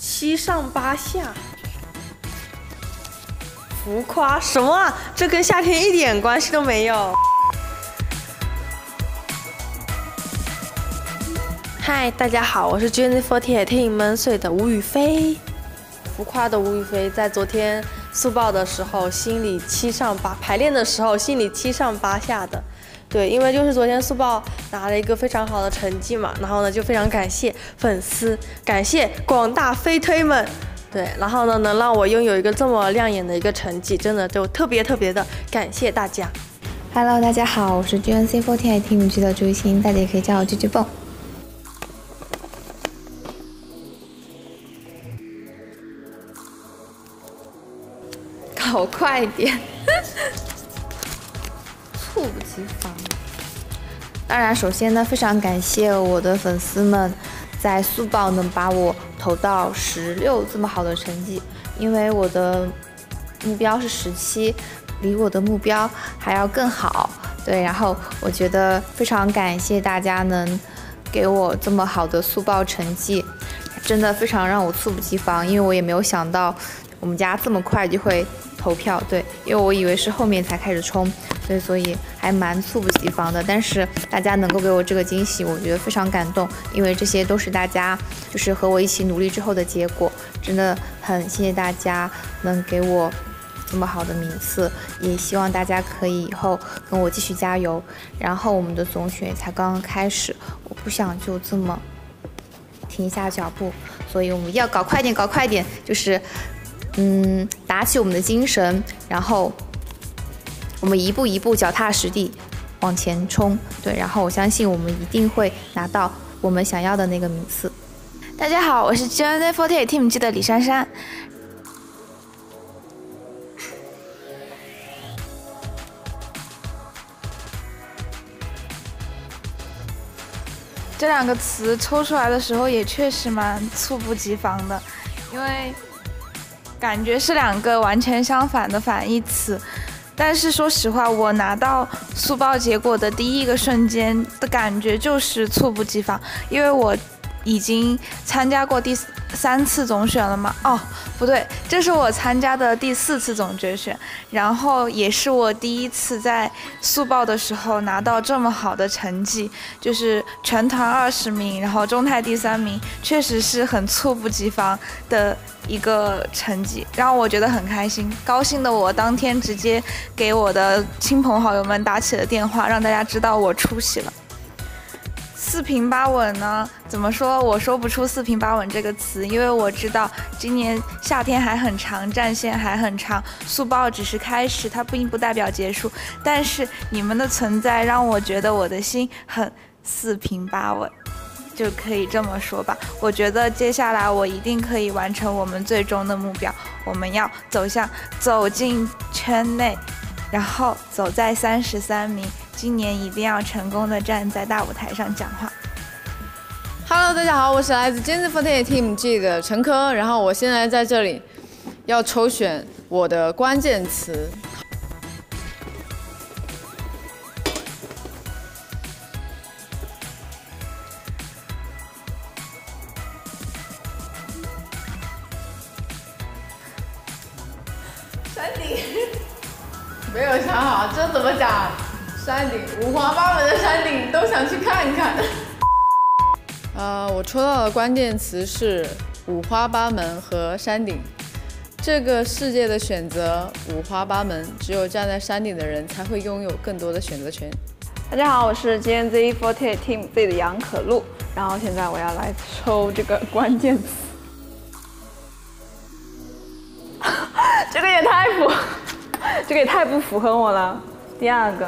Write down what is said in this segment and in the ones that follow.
7上8下，浮夸什么啊？这跟夏天一点关系都没有。嗨，大家好，我是 GNZ48 听你们睡的吴雨霏。浮夸的吴雨霏在昨天速报的时候，心里7上8，排练的时候心里7上8下的。 对，因为就是昨天速报拿了一个非常好的成绩嘛，然后呢就非常感谢粉丝，感谢广大飞推们，对，然后呢能让我拥有一个这么亮眼的一个成绩，真的就特别的感谢大家。 Hello， 大家好，我是 GNZ48 听剧的追星，大家也可以叫我啾啾蹦。搞快点！猝不及防。当然，首先呢，非常感谢我的粉丝们，在速报能把我投到16这么好的成绩，因为我的目标是17，离我的目标还要更好。对，然后我觉得非常感谢大家能给我这么好的速报成绩，真的非常让我猝不及防，因为我也没有想到我们家这么快就会投票。对，因为我以为是后面才开始冲。 对，所以还蛮猝不及防的，但是大家能够给我这个惊喜，我觉得非常感动，因为这些都是大家就是和我一起努力之后的结果，真的很谢谢大家能给我这么好的名次，也希望大家可以以后跟我继续加油。然后我们的总选才刚刚开始，我不想就这么停下脚步，所以我们要搞快点，搞快点，就是打起我们的精神，然后。 我们一步一步脚踏实地往前冲，对，然后我相信我们一定会拿到我们想要的那个名次。大家好，我是 GNZ48 Team G 的李珊珊。 这两个词抽出来的时候也确实蛮猝不及防的，因为感觉是两个完全相反的反义词。 但是说实话，我拿到速报结果的第一个瞬间的感觉就是猝不及防，因为我已经参加过第3次总选了嘛。哦，不对，这是我参加的第4次总决选，然后也是我第一次在速报的时候拿到这么好的成绩，就是全团20名，然后中泰第3名，确实是很猝不及防的。 一个成绩让我觉得很开心，高兴的我当天直接给我的亲朋好友们打起了电话，让大家知道我出席了。4平8稳呢？怎么说？我说不出4平8稳这个词，因为我知道今年夏天还很长，战线还很长，速报只是开始，它并不代表结束。但是你们的存在让我觉得我的心很4平8稳。 就可以这么说吧，我觉得接下来我一定可以完成我们最终的目标。我们要走进圈内，然后走在33名，今年一定要成功的站在大舞台上讲话。 Hello， 大家好，我是来自 GNZ48 Team G 的陈珂，然后我现在在这里要抽选我的关键词。 山顶，没有想好，这怎么讲？山顶，五花八门的山顶都想去看看。我抽到的关键词是五花八门和山顶。这个世界的选择五花八门，只有站在山顶的人才会拥有更多的选择权。 大家好，我是 GNZ48 Team Z 的杨可露，然后现在我要来抽这个关键词。这个也太不符合我了。第二个，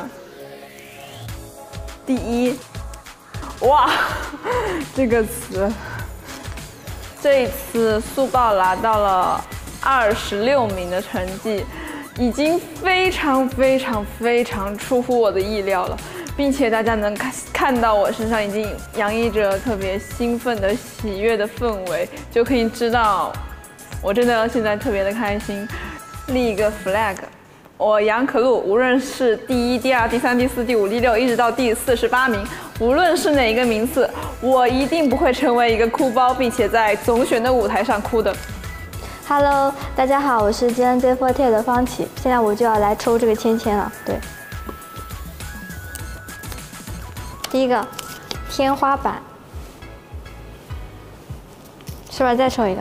第一，哇，这个词，这一次速报拿到了26名的成绩，已经非常出乎我的意料了，并且大家能看到我身上已经洋溢着特别兴奋的喜悦的氛围，就可以知道我真的现在特别的开心。立一个 flag， 我杨可露无论是第1、第2、第3、第4、第5、第6，一直到第48名，无论是哪一个名次， 我一定不会成为一个哭包，并且在总选的舞台上哭的。 Hello， 大家好，我是 GNZ48 的方琦，现在我就要来抽这个签签了。对，第一个天花板，是不是再抽一个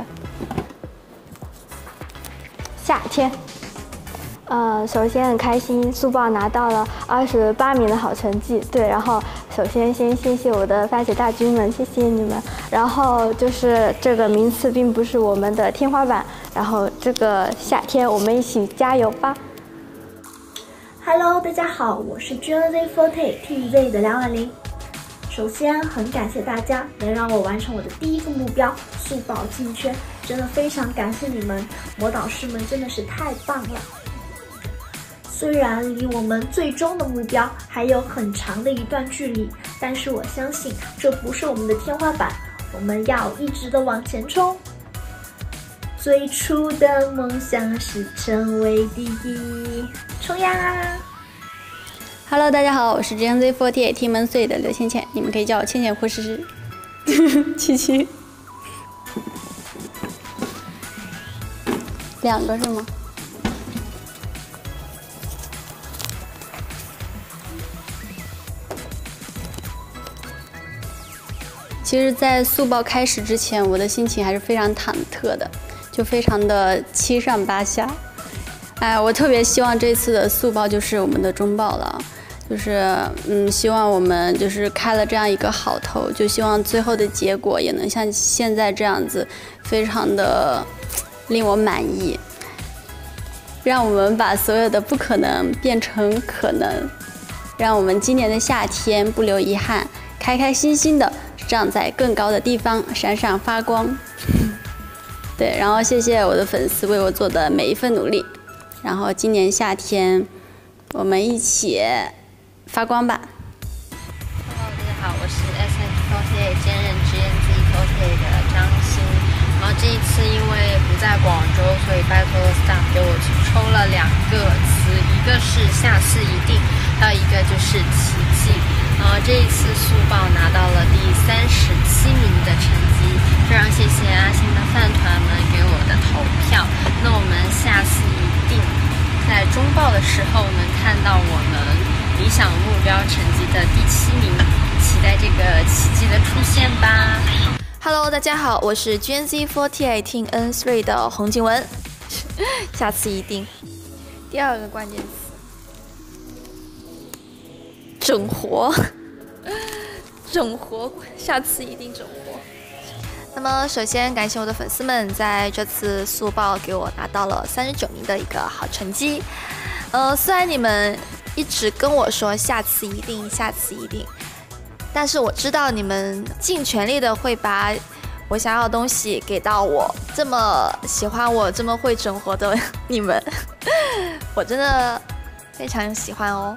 夏天？首先很开心，速报拿到了28名的好成绩。对，然后首先先谢谢我的发起大军们，谢谢你们。然后就是这个名次并不是我们的天花板，然后这个夏天我们一起加油吧。 Hello， 大家好，我是 GNZ48 TZ 的梁婉玲。首先很感谢大家能让我完成我的第一个目标，速报进圈，真的非常感谢你们，魔导师们真的是太棒了。虽然离我们最终的目标还有很长的一段距离，但是我相信这不是我们的天花板，我们要一直的往前冲。最初的梦想是成为第一，冲呀 ！Hello， 大家好，我是 GNZ48 听门碎的刘倩倩，你们可以叫我倩倩或是七七。2个是吗？其实，在速报开始之前，我的心情还是非常忐忑的，就非常的七上八下。哎，我特别希望这次的速报就是我们的中报了，就是希望我们就是开了这样一个好头，就希望最后的结果也能像现在这样子，非常的令我满意，让我们把所有的不可能变成可能，让我们今年的夏天不留遗憾，开开心心的站在更高的地方，闪闪发光。对，然后谢谢我的粉丝为我做的每一份努力。然后今年夏天，我们一起发光吧。 Hello， 大家好，我是 SH48 兼任 GNZ48 的张欣。然后这一次因为不在广州，所以拜托 staff 给我去抽了2个词，一个是下次一定，还有一个就是奇迹。这一次速报拿到了第37名的成绩，非常谢谢阿星的饭团们给我的投票。那我们下次一定在中报的时候能看到我们理想目标成绩的第7名，期待这个奇迹的出现吧。 Hello， 大家好，我是 GNZ48 Team N3 的洪静雯，下次一定。第2个关键词，整活，整活，下次一定整活。那么首先感谢我的粉丝们在这次速报给我拿到了39名的一个好成绩。虽然你们一直跟我说下次一定，下次一定，但是我知道你们尽全力的会把我想要的东西给到我。这么喜欢我，这么会整活的你们，我真的非常喜欢哦。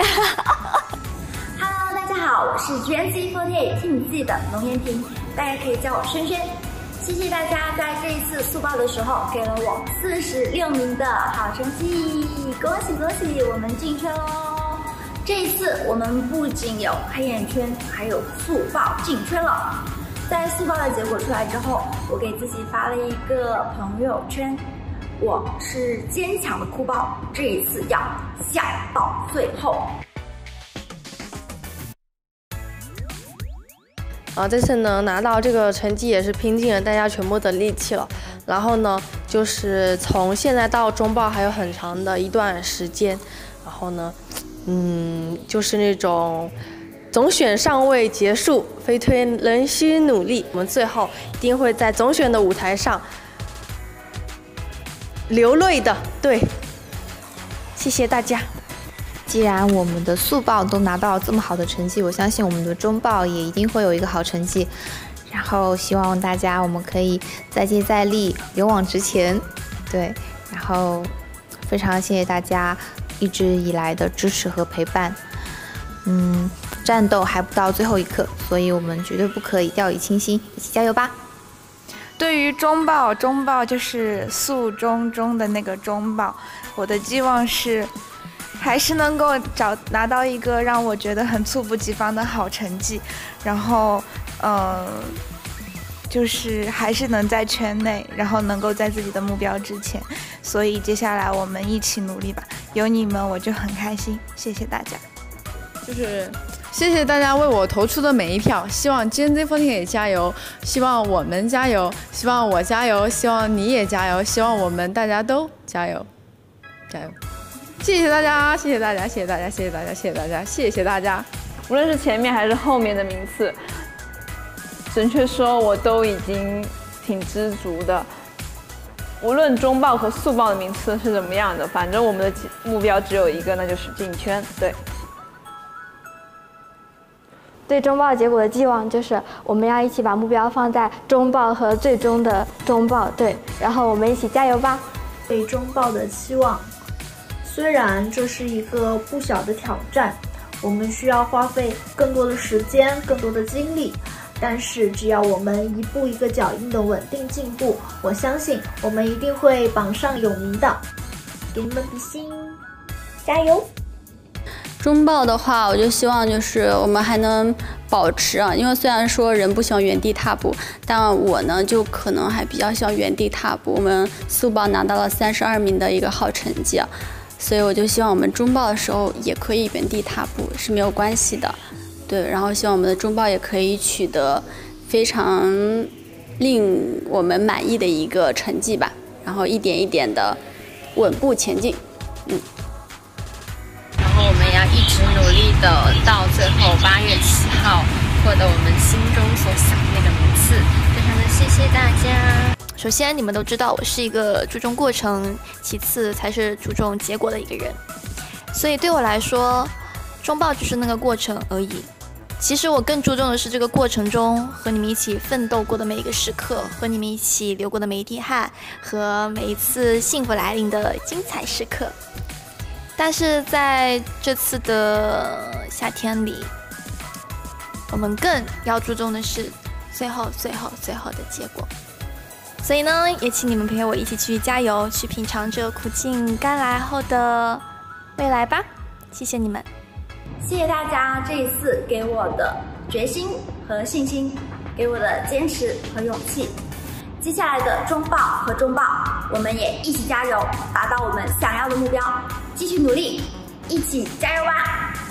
Hello， 大家好，我是 GNZ48 Team Z 的龙艳萍，大家可以叫我萱萱。谢谢大家在这一次速报的时候给了我46名的好成绩，恭喜恭喜，我们进圈喽！这一次我们不仅有黑眼圈，还有速报进圈了。在速报的结果出来之后，我给自己发了一个朋友圈，我是坚强的哭包，这一次要笑到最后。 这次呢拿到这个成绩也是拼尽了大家全部的力气了。然后呢，就是从现在到中报还有很长的一段时间。然后呢，就是那种总选尚未结束，非推仍需努力。我们最后一定会在总选的舞台上流泪的。对，谢谢大家。 既然我们的速报都拿到了这么好的成绩，我相信我们的中报也一定会有一个好成绩。然后希望大家我们可以再接再厉，勇往直前。对，然后非常谢谢大家一直以来的支持和陪伴。战斗还不到最后一刻，所以我们绝对不可以掉以轻心，一起加油吧！ 对于中报，中报就是速中中的那个中报，我的寄望是还是能够拿到一个让我觉得很猝不及防的好成绩，然后就是还是能在圈内，然后能够在自己的目标之前，所以接下来我们一起努力吧，有你们我就很开心，谢谢大家。 就是谢谢大家为我投出的每一票，希望 GNZ48 也加油，希望我们加油，希望我加油，希望你也加油，希望我们大家都加油，加油！谢谢大家，谢谢大家，谢谢大家，谢谢大家，谢谢大家，谢谢大家！ 无论是前面还是后面的名次，准确说我都已经挺知足的。无论中报和速报的名次是怎么样的，反正我们的目标只有一个，那就是进圈。 对中报结果的寄望就是我们要一起把目标放在中报和最终的中报，对，然后我们一起加油吧。 对中报的期望，虽然这是一个不小的挑战，我们需要花费更多的时间、更多的精力，但是只要我们一步一个脚印的稳定进步，我相信我们一定会榜上有名的。给你们比心，加油！ 中报的话，我就希望就是我们还能保持啊，因为虽然说人不喜欢原地踏步，但我呢就可能还比较喜欢原地踏步。我们速报拿到了32名的一个好成绩啊，所以我就希望我们中报的时候也可以原地踏步是没有关系的，对。然后希望我们的中报也可以取得非常令我们满意的一个成绩吧，然后一点一点的稳步前进， 然后我们也要一直努力的到最后8月7号获得我们心中所想念的名次，非常的谢谢大家。 首先，你们都知道我是一个注重过程，其次才是注重结果的一个人，所以对我来说，中报就是那个过程而已。其实我更注重的是这个过程中和你们一起奋斗过的每一个时刻，和你们一起流过的每一滴汗，和每一次幸福来临的精彩时刻。但是在这次的夏天里，我们更要注重的是最后的结果。所以呢，也请你们陪我一起去加油，去品尝这苦尽甘来后的未来吧。谢谢你们， 谢谢大家这一次给我的决心和信心，给我的坚持和勇气。接下来的中报和中报，我们也一起加油，达到我们想要的目标，继续努力，一起加油吧！